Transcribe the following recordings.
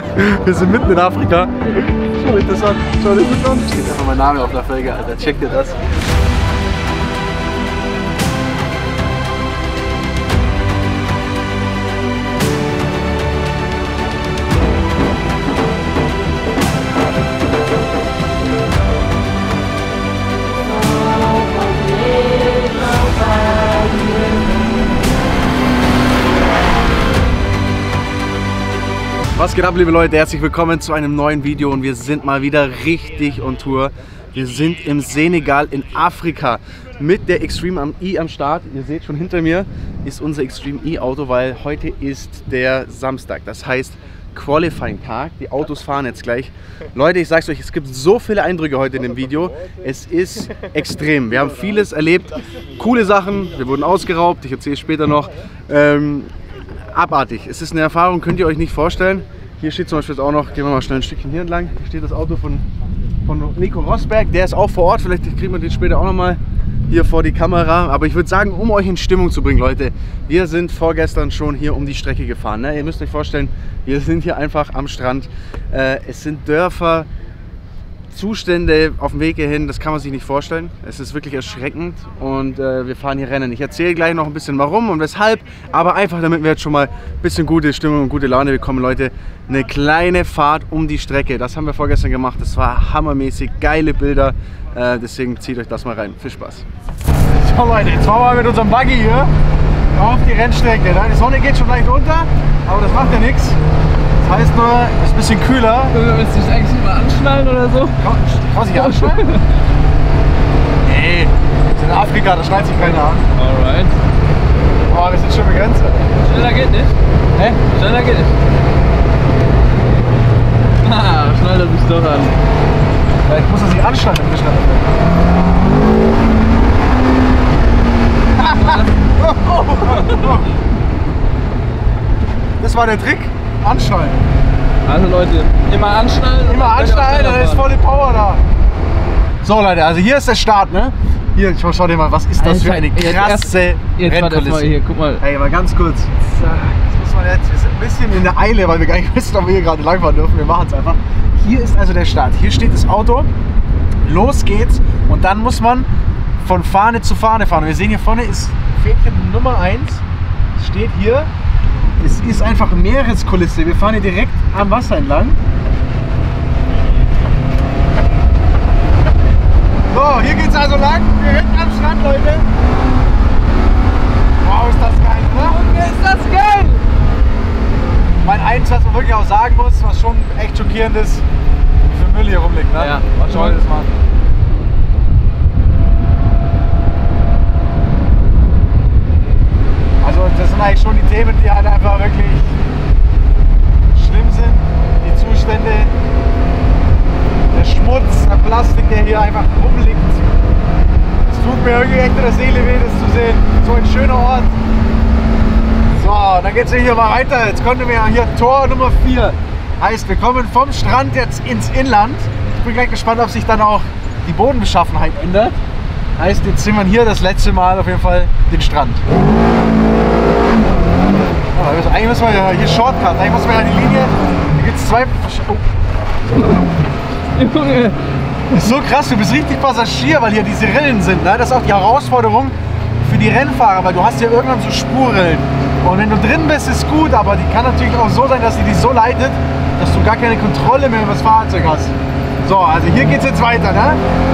Wir sind mitten in Afrika. Schon interessant. Schau dir das an. Steht einfach mein Name auf der Felge, Alter. Check dir das. Was geht ab, liebe Leute? Herzlich willkommen zu einem neuen Video und wir sind mal wieder richtig on Tour. Wir sind im Senegal in Afrika mit der Extreme E am Start. Ihr seht schon hinter mir ist unser Extreme E Auto, weil heute ist der Samstag. Das heißt Qualifying Tag. Die Autos fahren jetzt gleich. Leute, ich sag's euch, es gibt so viele Eindrücke heute in dem Video. Es ist extrem. Wir haben vieles erlebt. Coole Sachen. Wir wurden ausgeraubt. Ich erzähle später noch. Abartig. Es ist eine Erfahrung, könnt ihr euch nicht vorstellen. Hier steht zum Beispiel jetzt auch noch, gehen wir mal schnell ein Stückchen hier entlang. Hier steht das Auto von Nico Rosberg, der ist auch vor Ort. Vielleicht kriegen wir den später auch noch mal hier vor die Kamera. Aber ich würde sagen, um euch in Stimmung zu bringen, Leute, wir sind vorgestern schon hier um die Strecke gefahren. Ne? Ihr müsst euch vorstellen, wir sind hier einfach am Strand. Es sind Dörfer, Zustände auf dem Weg hierhin, das kann man sich nicht vorstellen. Es ist wirklich erschreckend und wir fahren hier Rennen. Ich erzähle gleich noch ein bisschen warum und weshalb, aber einfach damit wir jetzt schon mal ein bisschen gute Stimmung und gute Laune bekommen, Leute. Eine kleine Fahrt um die Strecke, das haben wir vorgestern gemacht. Das war hammermäßig, geile Bilder, deswegen zieht euch das mal rein. Viel Spaß. So Leute, jetzt fahren wir mit unserem Buggy hier auf die Rennstrecke. Die Sonne geht schon leicht unter, aber das macht ja nichts. Das heißt nur, es ist ein bisschen kühler. Willst du dich eigentlich immer anschnallen oder so? Kann sich anschnallen? Nee, wir sind in Afrika, da schnallt sich keiner an. Alright. Oh, wir sind schon begrenzt. Schneller geht nicht. Hä? Schneller geht nicht. Ah, schnallt er sich doch an. Vielleicht muss er sich anschnallen, damit er schneller wird. Das war der Trick. Anschnallen. Also Leute, immer anschnallen. Immer anschnallen, dann ist volle Power da. So Leute, also hier ist der Start, ne? Hier, schau dir mal, was ist das für eine krasse Rennkulisse. Hier, guck mal. Ey, mal ganz kurz. Das muss man jetzt, wir sind ein bisschen in der Eile, weil wir gar nicht wissen, ob wir hier gerade langfahren dürfen. Wir machen es einfach. Hier ist also der Start. Hier steht das Auto. Los geht's. Und dann muss man von Fahne zu Fahne fahren. Wir sehen hier vorne ist Fähnchen Nummer 1. Steht hier. Es ist einfach Meereskulisse. Wir fahren hier direkt am Wasser entlang. So, hier geht's also lang. Direkt am Strand, Leute. Wow, ist das geil, ne? Ist das geil! Mein eins, was man wirklich auch sagen muss, was schon echt schockierend ist, wie viel Müll hier rumliegt, ne? Ja. Schau dir das mal an. Also das sind eigentlich schon die Themen, die halt einfach wirklich schlimm sind. Die Zustände, der Schmutz, der Plastik, der hier einfach rumliegt. Es tut mir irgendwie echt in der Seele weh, das zu sehen. So ein schöner Ort. So, dann geht es hier mal weiter. Jetzt kommen wir hier Tor Nummer 4. Heißt, wir kommen vom Strand jetzt ins Inland. Ich bin gleich gespannt, ob sich dann auch die Bodenbeschaffenheit ändert. Heißt, jetzt sind wir hier das letzte Mal auf jeden Fall den Strand. Also eigentlich müssen wir ja hier Shortcut, eigentlich müssen wir ja die Linie. Hier gibt es zwei. Junge! Das ist so krass, du bist richtig Passagier, weil hier diese Rillen sind. Ne? Das ist auch die Herausforderung für die Rennfahrer, weil du hast ja irgendwann so Spurrillen. Und wenn du drin bist, ist gut, aber die kann natürlich auch so sein, dass sie dich so leitet, dass du gar keine Kontrolle mehr über das Fahrzeug hast. So, also hier geht es jetzt weiter. Ne?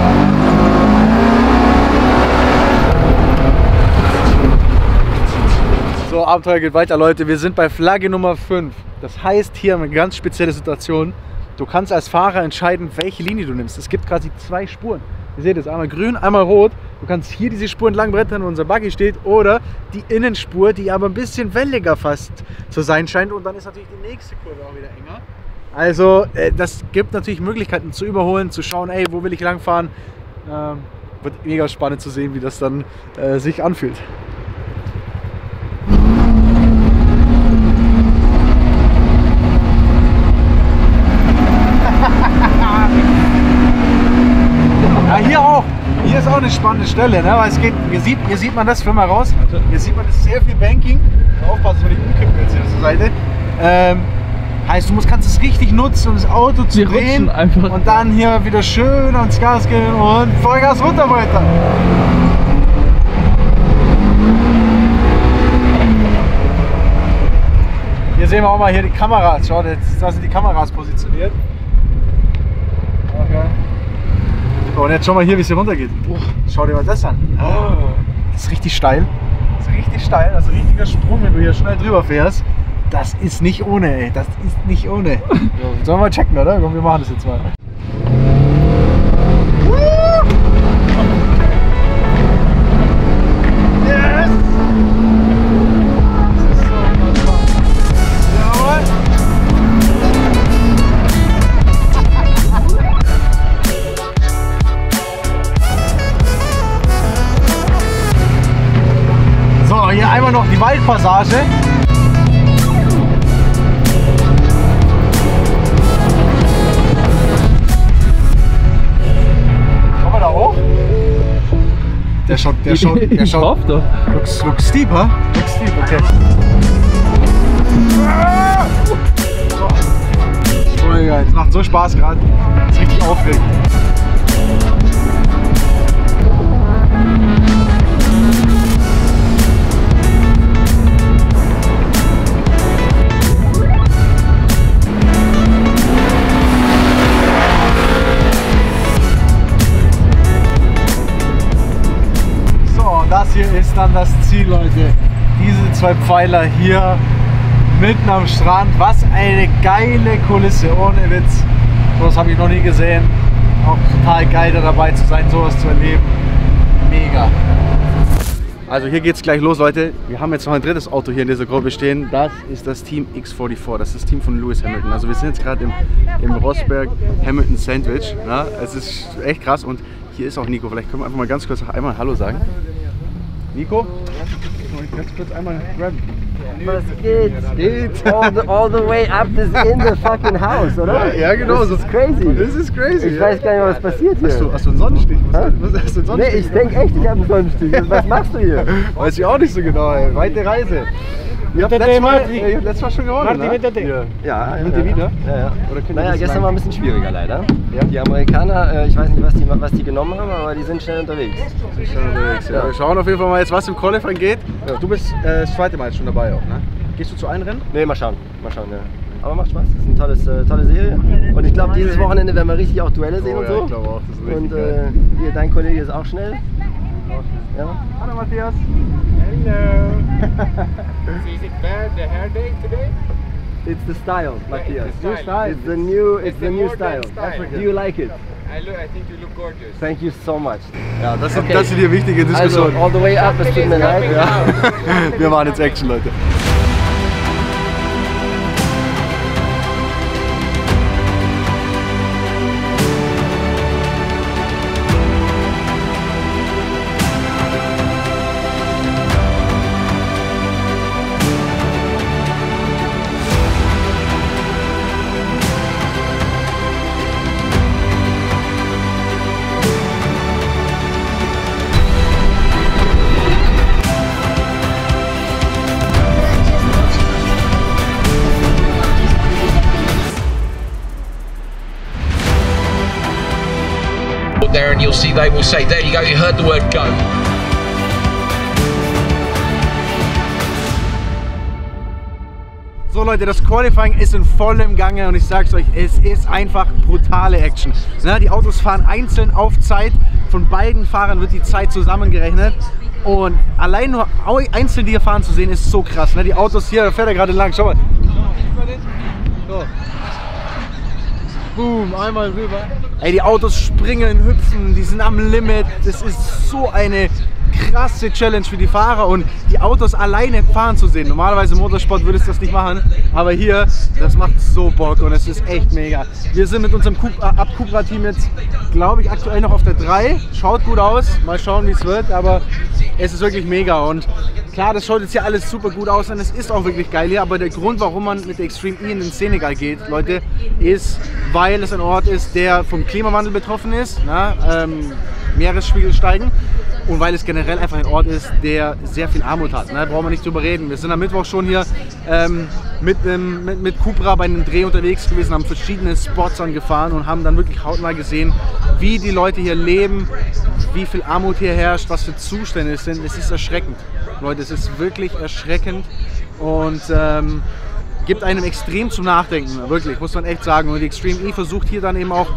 So, Abenteuer geht weiter, Leute. Wir sind bei Flagge Nummer 5. Das heißt, hier eine ganz spezielle Situation. Du kannst als Fahrer entscheiden, welche Linie du nimmst. Es gibt quasi zwei Spuren. Ihr seht es, einmal grün, einmal rot. Du kannst hier diese Spur entlang brettern, wo unser Buggy steht, oder die Innenspur, die aber ein bisschen welliger fast zu sein scheint. Und dann ist natürlich die nächste Kurve auch wieder enger. Also, das gibt natürlich Möglichkeiten zu überholen, zu schauen, ey, wo will ich langfahren. Wird mega spannend zu sehen, wie das dann sich anfühlt. Ja, hier auch. Hier ist auch eine spannende Stelle, ne? Weil es geht, hier sieht man das, führ mal raus. Hier sieht man, das ist sehr viel Banking. Aufpassen, dass wir nicht umkippen jetzt hier zur Seite. Heißt, kannst es richtig nutzen, um das Auto zu drehen einfach. Und dann hier wieder schön ans Gas gehen und Vollgas runter weiter. Hier sehen wir auch mal hier die Kameras. Schau, da sind die Kameras positioniert. Okay. So, und jetzt schau mal hier, wie es hier runtergeht. Schau dir mal das an. Das ist richtig steil. Das ist richtig steil, also richtiger Sprung, wenn du hier schnell drüber fährst. Das ist nicht ohne, ey. Das ist nicht ohne. Sollen wir mal checken, oder? Komm, wir machen das jetzt mal. Yes! Das ist so machbar. Jawohl! So, hier einmal noch die Waldpassage. Der schaut. Looks steep, huh? Looks steep, okay. Voll geil, das macht so Spaß gerade. Das ist richtig aufregend. Das hier ist dann das Ziel, Leute. Diese zwei Pfeiler hier mitten am Strand. Was eine geile Kulisse, ohne Witz. Sowas habe ich noch nie gesehen. Auch total geil, da dabei zu sein, sowas zu erleben. Mega. Also hier geht es gleich los, Leute. Wir haben jetzt noch ein drittes Auto hier in dieser Gruppe stehen. Das ist das Team X44. Das ist das Team von Lewis Hamilton. Also wir sind jetzt gerade im Rosberg Hamilton Sandwich. Ja, es ist echt krass. Und hier ist auch Nico. Vielleicht können wir einfach mal ganz kurz einmal Hallo sagen. Nico? Ganz kurz einmal grabben. Was geht? All the way up this in the fucking house, oder? Ja, genau. Das ist crazy. Das ist crazy. Ich weiß gar nicht, was passiert hier. Hast du einen Sonnenstich? Was hast du einen Sonnenstich? Nee, ich denke echt, ich habe einen Sonnenstich. Was machst du hier? Weiß ich auch nicht so genau, ey. Weite Reise. Ihr habt letztes Mal schon gewonnen, ne? Ja, Mit dir wieder? Ja. Oder naja, gestern war ein bisschen schwieriger leider. Ja? Die Amerikaner, ich weiß nicht, was die genommen haben, aber die sind schnell unterwegs. Ja. Wir schauen auf jeden Fall mal jetzt, was im Qualifying geht. Ja. Du bist das zweite Mal jetzt schon dabei auch, ne? Gehst du zu einem Rennen? Nee, mal schauen, ja. Aber macht Spaß, das ist eine tolle Serie. Und ich glaube, dieses Wochenende werden wir richtig auch Duelle sehen und so. Ich glaube auch, das ist richtig und geil. Hier, dein Kollege ist auch schnell. Ja. Hallo Matthias. Hello. So is it bad, the hair day today? It's the style, Matthias. New style. It's the new modern style. Do you like it? I think you look gorgeous. Thank you so much. Ja, das sind die wichtigen Diskussionen. Also, all the way up, es tut mir leid. Ja. Wir machen jetzt Action, Leute. There and you'll see they will say, there you go, you heard the word go. So Leute, das Qualifying ist in vollem Gange und ich sag's euch, es ist einfach brutale Action. Die Autos fahren einzeln auf Zeit, von beiden Fahrern wird die Zeit zusammengerechnet und allein nur einzeln die hier fahren zu sehen ist so krass. Die Autos hier, da fährt er gerade lang, schau mal. So. Boom, einmal rüber. Ey, die Autos springen, hüpfen, die sind am Limit. Das ist so eine krasse Challenge für die Fahrer und die Autos alleine fahren zu sehen. Normalerweise im Motorsport würdest du das nicht machen, aber hier, das macht so Bock und es ist echt mega. Wir sind mit unserem Cupra-Team jetzt, glaube ich, aktuell noch auf der 3. Schaut gut aus, mal schauen, wie es wird, aber es ist wirklich mega und klar, das schaut jetzt hier alles super gut aus und es ist auch wirklich geil hier, aber der Grund, warum man mit der Extreme E in den Senegal geht, Leute, ist, weil es ein Ort ist, der vom Klimawandel betroffen ist, Meeresspiegel steigen. und weil es generell einfach ein Ort ist, der sehr viel Armut hat. Da brauchen wir nicht drüber reden. Wir sind am Mittwoch schon hier mit Cupra bei einem Dreh unterwegs gewesen, haben verschiedene Spots angefahren und haben dann wirklich hautnah gesehen, wie die Leute hier leben, wie viel Armut hier herrscht, was für Zustände es sind. Es ist erschreckend, Leute, es ist wirklich erschreckend und gibt einem extrem zum Nachdenken, wirklich, muss man echt sagen. Und die Extreme E versucht hier dann eben auch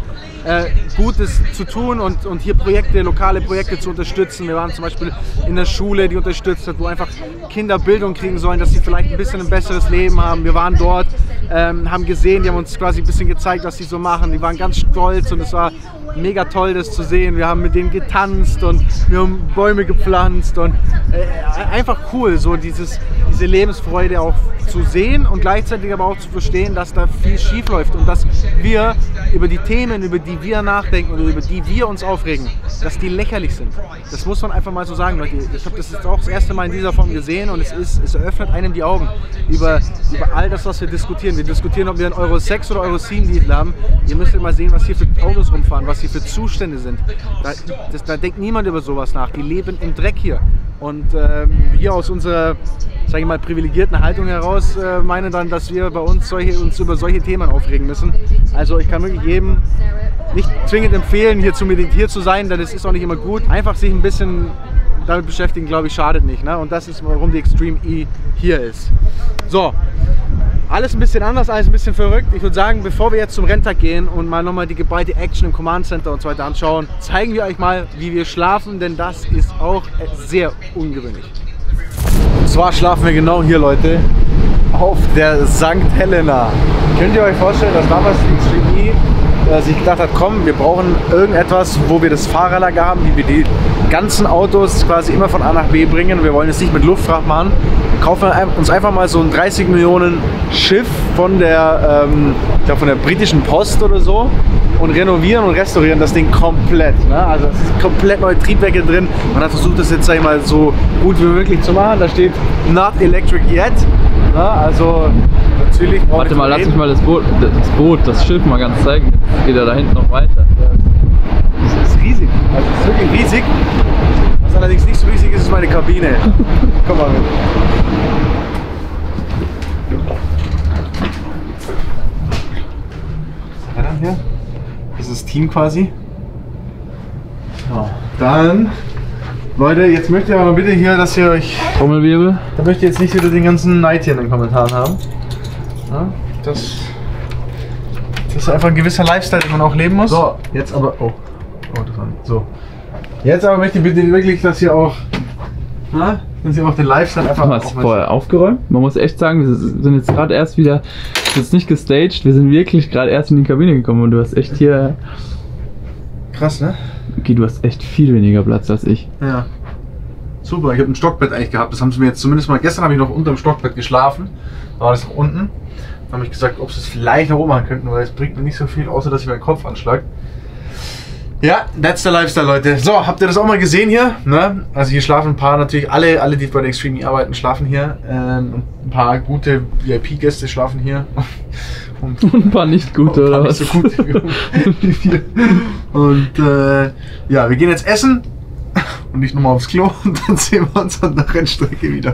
Gutes zu tun und hier lokale Projekte zu unterstützen. Wir waren zum Beispiel in der Schule, die unterstützt hat, wo einfach Kinder Bildung kriegen sollen, dass sie vielleicht ein bisschen ein besseres Leben haben. Wir waren dort, haben gesehen, die haben uns quasi ein bisschen gezeigt, was sie so machen. Die waren ganz stolz und es war mega toll, das zu sehen. Wir haben mit denen getanzt und wir haben Bäume gepflanzt und einfach cool, so diese Lebensfreude auch zu sehen und gleichzeitig aber auch zu verstehen, dass da viel schief läuft und dass wir über die Themen, über die wir nachdenken und über die wir uns aufregen, dass die lächerlich sind. Das muss man einfach mal so sagen, Leute. Ich habe das jetzt auch das erste Mal in dieser Form gesehen und es eröffnet einem die Augen über all das, was wir diskutieren. Wir diskutieren, ob wir einen Euro 6 oder Euro 7 Diesel haben. Ihr müsst mal sehen, was hier für Autos rumfahren, was hier für Zustände sind. Da denkt niemand über sowas nach. Die leben im Dreck hier. Und wir aus unserer, sage ich mal, privilegierten Haltung heraus meinen dann, dass wir bei uns über solche Themen aufregen müssen. Also ich kann wirklich jedem nicht zwingend empfehlen, hier zu meditiert zu sein, denn es ist auch nicht immer gut. Einfach sich ein bisschen damit beschäftigen, glaube ich, schadet nicht. Ne? Und das ist, warum die Extreme E hier ist. So, alles ein bisschen anders, alles ein bisschen verrückt. Ich würde sagen, bevor wir jetzt zum Renntag gehen und mal nochmal die geballte Action im Command Center und so weiter anschauen, zeigen wir euch mal, wie wir schlafen, denn das ist auch sehr ungewöhnlich. Und zwar schlafen wir genau hier, Leute, auf der St. Helena. Könnt ihr euch vorstellen, dass damals die Extreme E sich gedacht hat, komm, wir brauchen irgendetwas, wo wir das Fahrerlager haben, wie wir die ganzen Autos quasi immer von A nach B bringen. Wir wollen es nicht mit Luftfracht machen. Wir kaufen uns einfach mal so ein 30 Millionen Schiff von der, ich glaube von der britischen Post oder so und renovieren und restaurieren das Ding komplett. Ne? Also es ist komplett neue Triebwerke drin. Man hat versucht, das jetzt sag ich mal so gut wie möglich zu machen. Da steht not electric yet. Ne? Also natürlich. Warte mal, lass mich mal das Schiff mal ganz zeigen. Jetzt geht ja da hinten noch weiter. Das ist riesig. Also es ist wirklich riesig. Was allerdings nicht so riesig ist, ist meine Kabine. Komm mal mit. Hier. Das ist das Team quasi. So. Dann, Leute, jetzt möchte ich aber bitte hier, dass ihr euch. Trommelwirbel. Da möchte ich jetzt nicht wieder den ganzen Neid hier in den Kommentaren haben. Ja, das ist einfach ein gewisser Lifestyle, den man auch leben muss. So, jetzt aber. Oh, das war nicht. So. Jetzt aber möchte ich bitte wirklich, dass ihr auch. Dass ihr auch den Lifestyle einfach. Du hast vorher aufgeräumt. Man muss echt sagen, wir sind jetzt gerade erst wieder. Das ist nicht gestaged, wir sind wirklich gerade erst in die Kabine gekommen und du hast echt hier. Krass, ne? Okay, du hast echt viel weniger Platz als ich. Ja. Super, ich habe ein Stockbett eigentlich gehabt. Das haben sie mir jetzt zumindest mal. Gestern habe ich noch unter dem Stockbett geschlafen. Da war das noch unten. Da habe ich gesagt, ob sie es vielleicht nach oben machen könnten, weil es bringt mir nicht so viel, außer dass ich meinen Kopf anschlage. Ja, that's the lifestyle, Leute. So, habt ihr das auch mal gesehen hier? Ne? Also hier schlafen ein paar, natürlich alle die bei der Extreme E arbeiten, schlafen hier. Ein paar gute VIP-Gäste schlafen hier. Und ein paar nicht gute, oder was? Nicht so gut wie wir. Und ja, wir gehen jetzt essen und nicht nochmal aufs Klo und dann sehen wir uns an der Rennstrecke wieder.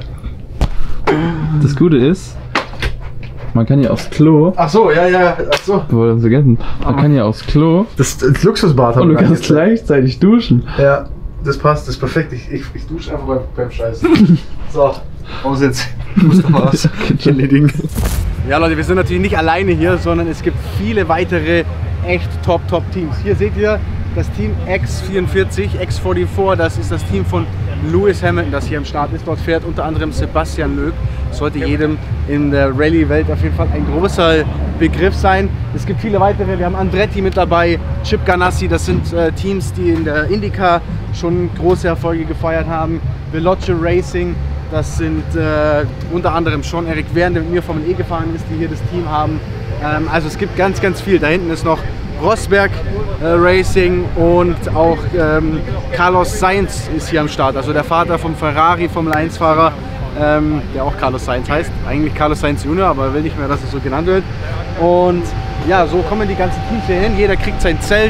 Das Gute ist, man kann hier aufs Klo. Ach so, ja, ach so. Wir wollen vergessen. Man kann hier aufs Klo. Das Luxusbad haben und wir. Und du kannst gleichzeitig duschen. Ja, das passt, das ist perfekt. Ich dusche einfach beim Scheißen. So, aus jetzt. Ich muss noch mal was erledigen. Ja, Leute, wir sind natürlich nicht alleine hier, sondern es gibt viele weitere echt Top-Teams. Hier seht ihr das Team X44, X44, das ist das Team von Lewis Hamilton, das hier am Start ist. Dort fährt unter anderem Sebastian Loeb. Sollte jedem in der Rallye-Welt auf jeden Fall ein großer Begriff sein. Es gibt viele weitere. Wir haben Andretti mit dabei, Chip Ganassi. Das sind Teams, die in der IndyCar schon große Erfolge gefeiert haben. Veloce Racing, das sind unter anderem schon Eric Wern, der mit mir Formel E gefahren ist, die hier das Team haben. Also es gibt ganz, ganz viel. Da hinten ist noch Rosberg Racing und auch Carlos Sainz ist hier am Start. Also der Vater vom Ferrari Formel 1 Fahrer. Der auch Carlos Sainz heißt, eigentlich Carlos Sainz Junior, aber will nicht mehr, dass es so genannt wird. Und ja, so kommen die ganzen Teams hier hin, jeder kriegt sein Zelt,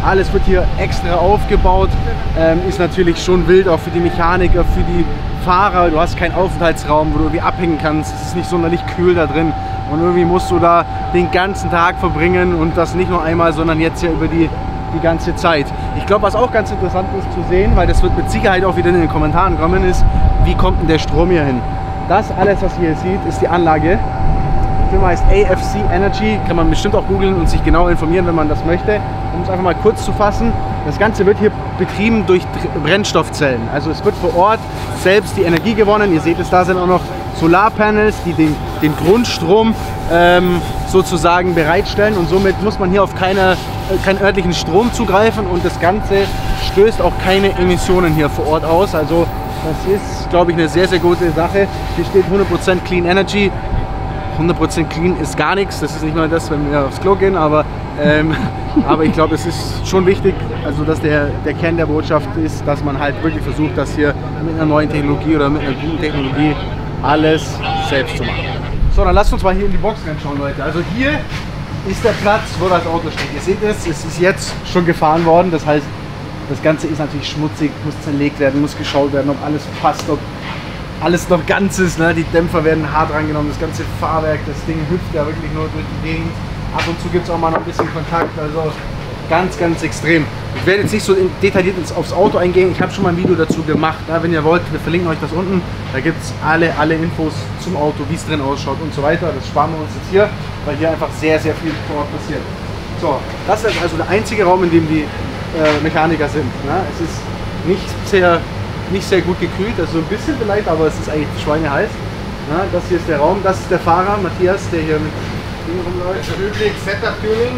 Alles wird hier extra aufgebaut, ist natürlich schon wild, auch für die Mechaniker, für die Fahrer. Du hast keinen Aufenthaltsraum, wo du irgendwie abhängen kannst. Es ist nicht sonderlich kühl da drin und irgendwie musst du da den ganzen Tag verbringen und das nicht nur einmal, sondern jetzt ja über die ganze Zeit. Ich glaube, was auch ganz interessant ist zu sehen, weil das wird mit Sicherheit auch wieder in den Kommentaren kommen, ist, wie kommt denn der Strom hier hin? Das alles, was ihr hier seht, ist die Anlage. Die Firma heißt AFC Energy, kann man bestimmt auch googeln und sich genau informieren, wenn man das möchte. Um es einfach mal kurz zu fassen, das Ganze wird hier betrieben durch Brennstoffzellen. Also es wird vor Ort selbst die Energie gewonnen. Ihr seht es, da sind auch noch Solarpanels, die den Grundstrom sozusagen bereitstellen und somit muss man hier auf keinen örtlichen Strom zugreifen und das Ganze stößt auch keine Emissionen hier vor Ort aus. Also das ist, glaube ich, eine sehr, sehr gute Sache. Hier steht 100% Clean Energy. 100% clean ist gar nichts, das ist nicht mal das, wenn wir aufs Klo gehen, aber ich glaube, es ist schon wichtig, also dass der Kern der Botschaft ist, dass man halt wirklich versucht, das hier mit einer neuen Technologie oder mit einer guten Technologie alles selbst zu machen. So, dann lasst uns mal hier in die Box reinschauen, Leute. Also hier ist der Platz, wo das Auto steht. Ihr seht es ist jetzt schon gefahren worden, das heißt, das Ganze ist natürlich schmutzig, muss zerlegt werden, muss geschaut werden, ob alles passt, ob alles noch ganz ist, ne? Die Dämpfer werden hart rangenommen, das ganze Fahrwerk, das Ding hüpft ja wirklich nur durch die Gegend. Ab und zu gibt es auch mal noch ein bisschen Kontakt, also ganz, ganz extrem. Ich werde jetzt nicht so detailliert aufs Auto eingehen, ich habe schon mal ein Video dazu gemacht, ne? Wenn ihr wollt, wir verlinken euch das unten, da gibt es alle Infos zum Auto, wie es drin ausschaut und so weiter. Das sparen wir uns jetzt hier, weil hier einfach sehr, sehr viel vor Ort passiert. So, das ist also der einzige Raum, in dem die Mechaniker sind. Ne? Es ist nicht sehr gut gekühlt, also ein bisschen vielleicht, aber es ist eigentlich schweineheiß. Ja, das hier ist der Raum, das ist der Fahrer, Matthias, der hier mit Ding rumläuft. Üblich Setup-Tuning.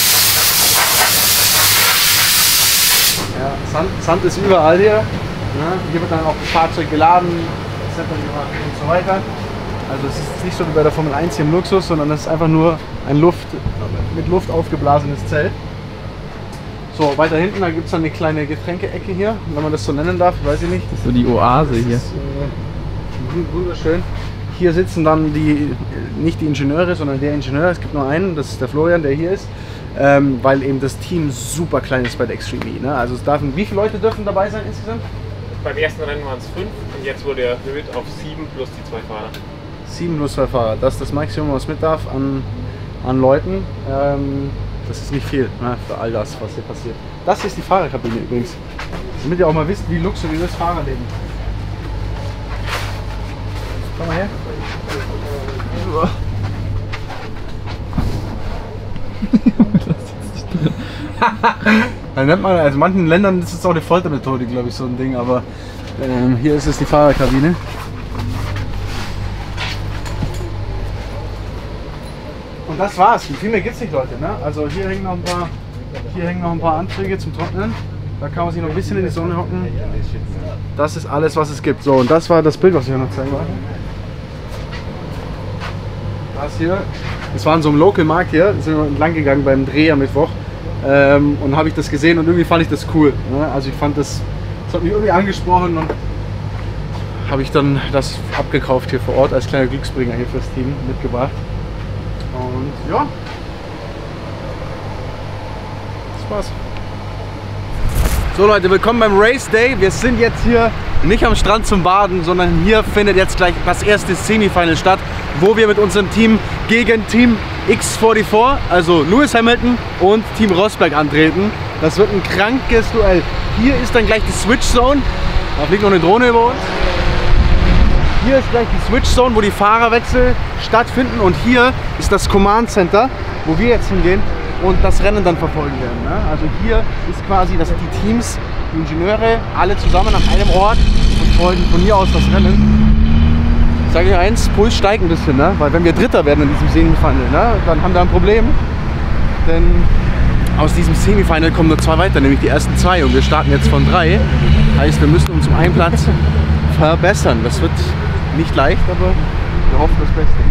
Ja, Sand ist überall hier. Ja, hier wird dann auch das Fahrzeug geladen, Setup gemacht und so weiter. Also es ist nicht so wie bei der Formel 1 hier im Luxus, sondern es ist einfach nur ein mit Luft aufgeblasenes Zelt. So, weiter hinten, da gibt es dann eine kleine Getränke-Ecke hier, wenn man das so nennen darf, weiß ich nicht. Das ist so die Oase hier. Ist, wunderschön. Hier sitzen dann nicht die Ingenieure, sondern der Ingenieur. Es gibt nur einen, das ist der Florian, der hier ist, weil eben das Team super klein ist bei der Extreme E. Ne? Also wie viele Leute dürfen dabei sein insgesamt? Beim ersten Rennen waren es 5 und jetzt wurde erhöht auf 7 plus die 2 Fahrer. 7 plus 2 Fahrer, das ist das Maximum, was mit darf an Leuten. Das ist nicht viel, ne, für all das, was hier passiert. Das ist die Fahrerkabine übrigens. Damit ihr auch mal wisst, wie luxuriös Fahrerleben. Komm mal her. Da nennt man, also in manchen Ländern ist es auch eine Foltermethode, glaube ich, so ein Ding, aber hier ist es die Fahrerkabine. Und das war's. Viel mehr gibt's nicht, Leute. Ne? Also hier hängen noch ein paar Anzüge zum Trocknen. Da kann man sich noch ein bisschen in die Sonne hocken. Das ist alles, was es gibt. So, und das war das Bild, was ich euch noch zeigen wollte. Das hier, das war in so einem Local-Markt hier. Da sind wir entlang gegangen beim Dreh am Mittwoch. Und habe ich das gesehen und irgendwie fand ich das cool. Ne? Also ich fand das hat mich irgendwie angesprochen und habe ich dann das abgekauft hier vor Ort als kleiner Glücksbringer hier fürs Team mitgebracht. Und ja, das war's. So Leute, willkommen beim Race Day. Wir sind jetzt hier nicht am Strand zum Baden, sondern hier findet jetzt gleich das erste Semifinal statt, wo wir mit unserem Team gegen Team X44, also Lewis Hamilton und Team Rosberg antreten. Das wird ein krankes Duell. Hier ist dann gleich die Switch Zone. Da fliegt noch eine Drohne über uns. Hier ist gleich die Switch Zone, wo die Fahrerwechsel stattfinden, und hier ist das Command Center, wo wir jetzt hingehen und das Rennen dann verfolgen werden. Ne? Also hier ist quasi, das sind die Teams, die Ingenieure, alle zusammen an einem Ort und folgen von hier aus das Rennen. Ich sage euch eins, Puls steigt ein bisschen, ne? Weil wenn wir Dritter werden in diesem Semifinal, ne? Dann haben wir ein Problem, denn aus diesem Semifinal kommen nur 2 weiter, nämlich die ersten 2, und wir starten jetzt von 3. Heißt, wir müssen uns um einen Platz verbessern. Das wird nicht leicht, aber wir hoffen das Beste.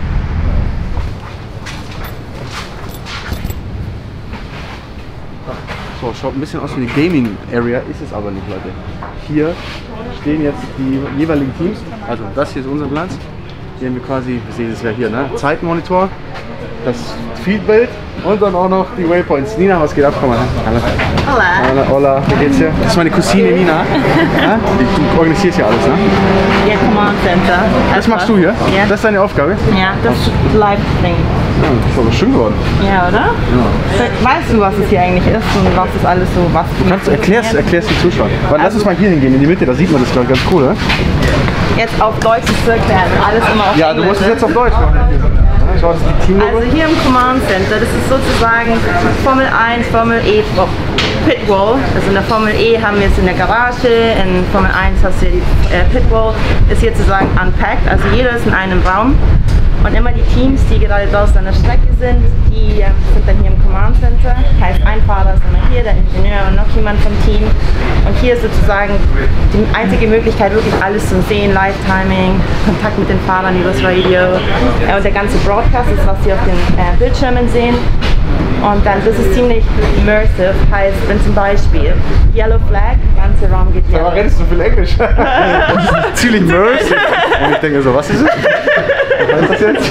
So, schaut ein bisschen aus wie eine Gaming Area, ist es aber nicht, Leute. Hier stehen jetzt die jeweiligen Teams, also das hier ist unser Platz. Hier haben wir quasi, wir sehen es ja hier, ne? Zeitmonitor. das Feedbild und dann auch noch die Waypoints. Nina, was geht ab? Komm mal. Hallo. Hola. Hola, wie geht's dir? Das ist meine Cousine Nina. Ja? Du organisierst hier alles, ne? Ja, Command Center. Das machst du hier? Ja. Das ist deine Aufgabe? Ja, das ist Live-Ding. Ja, das ist aber schön geworden. Ja, oder? Ja. Weißt du, was es hier eigentlich ist und was es alles so, was Du kannst, erklärst die Zuschauer. Aber lass uns mal hier hingehen, in die Mitte, da sieht man das, glaube ich, ganz cool, oder? Jetzt auf Deutsch zu erklären, alles immer auf Ja, Englisch. du musst es jetzt auf Deutsch machen. Schau, das ist die Teamlogo. Also hier im Command Center, das ist sozusagen Formel 1, Formel E, Pitwall. Also in der Formel E haben wir es in der Garage, in Formel 1 hast du die Pitwall, ist hier sozusagen unpacked, also jeder ist in einem Raum. Und immer die Teams, die gerade draußen an der Strecke sind, die sind dann hier im Command Center. Heißt, ein Fahrer ist immer hier, der Ingenieur und noch jemand vom Team. Und hier ist sozusagen die einzige Möglichkeit, wirklich alles zu sehen, Live-Timing, Kontakt mit den Fahrern übers Radio. Und der ganze Broadcast ist, was Sie auf den Bildschirmen sehen. Und dann, das ist ziemlich immersive, heißt, wenn zum Beispiel Yellow Flag, der ganze Raum geht yellow. Aber redest du viel Englisch? Ziemlich immersive. Und ich denke so, was ist es? Was ist das jetzt?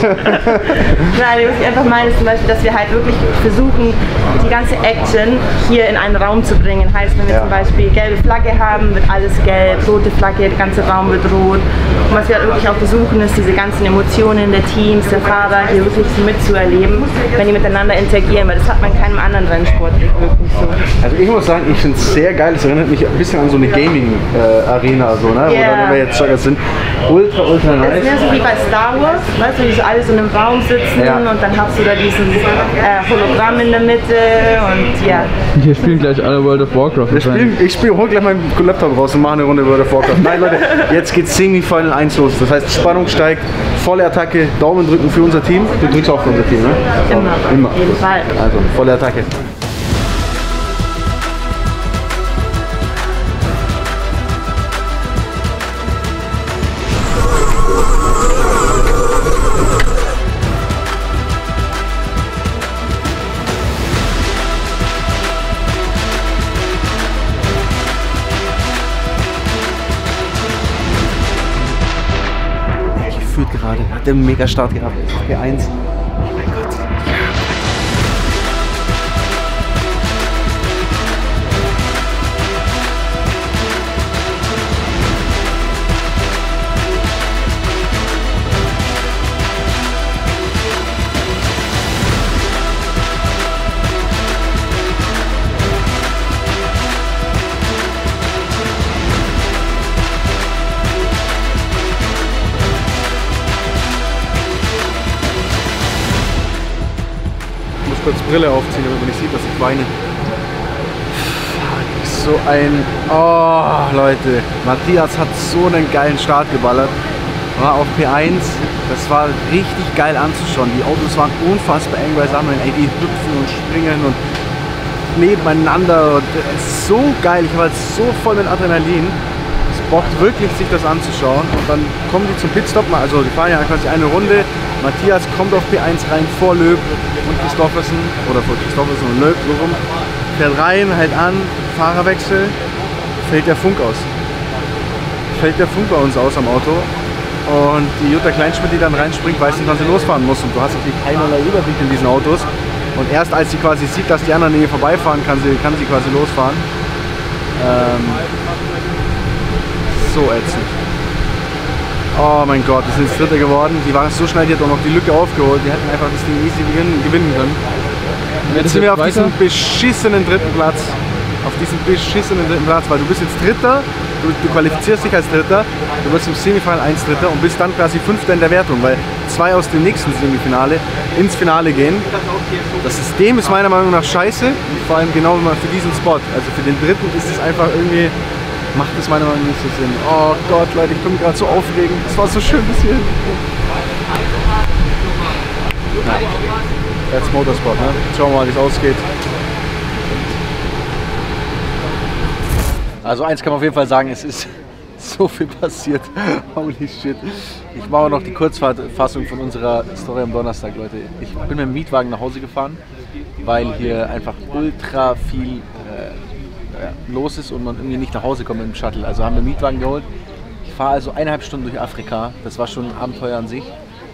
Nein, was ich einfach meine, ist zum Beispiel, dass wir halt wirklich versuchen, die ganze Action hier in einen Raum zu bringen. Heißt, wenn wir zum Beispiel gelbe Flagge haben, wird alles gelb, rote Flagge, der ganze Raum wird rot. Und was wir halt wirklich auch versuchen, ist, diese ganzen Emotionen der Teams, der Fahrer hier wirklich mitzuerleben, wenn die miteinander interagieren, weil das hat man in keinem anderen Rennsport wirklich so. Also ich muss sagen, ich finde es sehr geil. Es erinnert mich ein bisschen an so eine Gaming-Arena, so, ne? Wo dann immer jetzt Jogger sind. Ultra nice. Das ist mehr so wie bei Star Wars, weißt du, wie so alle so in einem Raum sitzen und dann hast du da diesen Hologramm in der Mitte und ja. Hier spielen gleich alle World of Warcraft. Ich hol gleich meinen Laptop raus und mache eine Runde World of Warcraft. Nein Leute, jetzt geht Semifinal 1 los. Das heißt, Spannung steigt, volle Attacke, Daumen drücken für unser Team. Du drückst auch für unser Team, ne? Immer. Auf jeden Fall. Also, volle Attacke. Gerade, hat der mega Start gehabt. P1. Oh mein Gott. Kurz Brille aufziehen, damit man nicht sieht, dass ich weine. So ein... Oh, Leute. Matthias hat so einen geilen Start geballert. War auf P1. Das war richtig geil anzuschauen. Die Autos waren unfassbar eng beisammen. Ey, die hüpfen und springen und nebeneinander. Und das ist so geil. Ich war jetzt so voll mit Adrenalin. Es bockt wirklich, sich das anzuschauen. Und dann kommen die zum Pitstop. Also die fahren ja quasi eine Runde. Matthias kommt auf P1 rein vor Löb und Christoffersen, oder vor Christoffersen und Löb, so rum, fährt rein, hält an, Fahrerwechsel, fällt der Funk aus. Fällt der Funk bei uns aus am Auto und die Jutta Kleinschmidt, die dann reinspringt, weiß nicht, wann sie losfahren muss und du hast natürlich keinerlei Überblick in diesen Autos und erst als sie quasi sieht, dass die anderen hier vorbeifahren, kann sie quasi losfahren. So ätzend. Oh mein Gott, wir sind jetzt Dritter geworden. Die waren so schnell, die hat auch noch die Lücke aufgeholt. Die hätten einfach das Ding easy gewinnen können. Jetzt sind wir auf diesem beschissenen dritten Platz. Auf diesem beschissenen dritten Platz, weil du bist jetzt Dritter, du qualifizierst dich als Dritter, du wirst im Semifinal 1 Dritter und bist dann quasi Fünfter in der Wertung, weil 2 aus dem nächsten Semifinale ins Finale gehen. Das System ist meiner Meinung nach scheiße, vor allem genau für diesen Spot. Also für den Dritten ist es einfach irgendwie... Macht es meiner Meinung nach nicht so Sinn. Oh Gott, Leute, ich bin mich gerade so aufregend. Es war so schön bis hierhin. That's Motorsport, ne? Schauen wir mal, wie es ausgeht. Also eins kann man auf jeden Fall sagen, es ist so viel passiert. Holy shit. Ich mache noch die Kurzfassung von unserer Story am Donnerstag, Leute. Ich bin mit dem Mietwagen nach Hause gefahren, weil hier einfach ultra viel los ist und man irgendwie nicht nach Hause kommt mit dem Shuttle. Also haben wir einen Mietwagen geholt. Ich fahre also 1,5 Stunden durch Afrika. Das war schon ein Abenteuer an sich.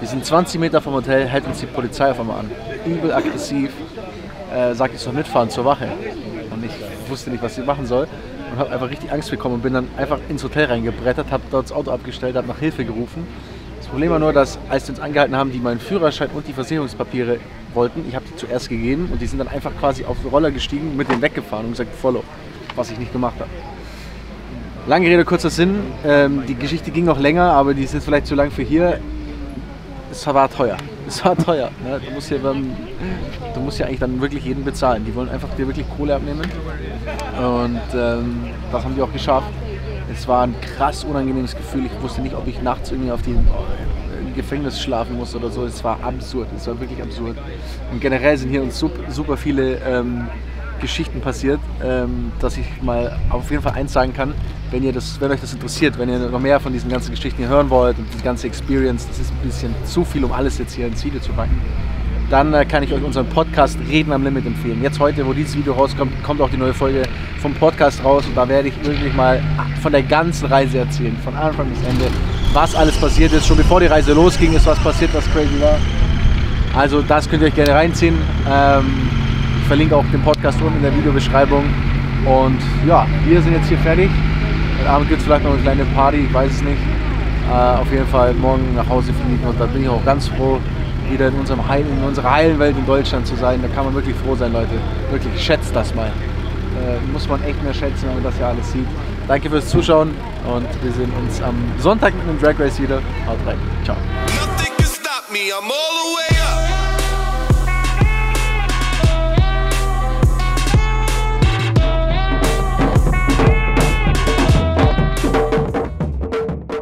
Wir sind 20 Meter vom Hotel, hält uns die Polizei auf einmal an. Übel aggressiv, sagt, ich soll mitfahren zur Wache. Und ich wusste nicht, was ich machen soll. Und habe einfach richtig Angst bekommen und bin dann einfach ins Hotel reingebrettert, habe dort das Auto abgestellt, habe nach Hilfe gerufen. Das Problem war nur, dass als die uns angehalten haben, die meinen Führerschein und die Versicherungspapiere wollten, ich habe die zuerst gegeben und die sind dann einfach quasi auf den Roller gestiegen, mit denen weggefahren und gesagt, follow, was ich nicht gemacht habe. Lange Rede, kurzer Sinn, die Geschichte ging noch länger, aber die ist jetzt vielleicht zu lang für hier. Es war teuer. Es war teuer. Ne? Du musst ja eigentlich dann wirklich jeden bezahlen. Die wollen einfach dir wirklich Kohle abnehmen. Und das haben die auch geschafft. Es war ein krass unangenehmes Gefühl. Ich wusste nicht, ob ich nachts irgendwie auf im Gefängnis schlafen muss oder so. Es war absurd. Es war wirklich absurd. Und generell sind hier uns super viele Geschichten passiert, dass ich mal auf jeden Fall eins sagen kann, wenn euch das interessiert, wenn ihr noch mehr von diesen ganzen Geschichten hören wollt und die ganze Experience, das ist ein bisschen zu viel, um alles jetzt hier ins Video zu packen, dann kann ich euch unseren Podcast Reden am Limit empfehlen. Jetzt heute, wo dieses Video rauskommt, kommt auch die neue Folge vom Podcast raus und da werde ich wirklich mal von der ganzen Reise erzählen, von Anfang bis Ende, was alles passiert ist. Schon bevor die Reise losging, ist was passiert, was crazy war. Also das könnt ihr euch gerne reinziehen. Ich verlinke auch den Podcast unten in der Videobeschreibung. Und ja, wir sind jetzt hier fertig. Heute Abend gibt es vielleicht noch eine kleine Party, ich weiß es nicht. Auf jeden Fall morgen nach Hause fliegen und da bin ich auch ganz froh, wieder in unserer heilen Welt in Deutschland zu sein. Da kann man wirklich froh sein, Leute. Wirklich, schätzt das mal. Muss man echt mehr schätzen, wenn man das ja alles sieht. Danke fürs Zuschauen und wir sehen uns am Sonntag mit einem Drag Race wieder. Haut rein. Ciao.